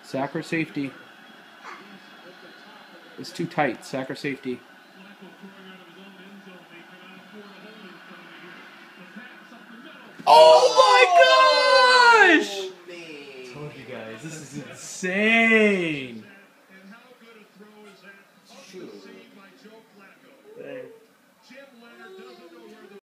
Sack or safety? It's too tight. Sack or safety? Oh my gosh! Told you guys, this is insane.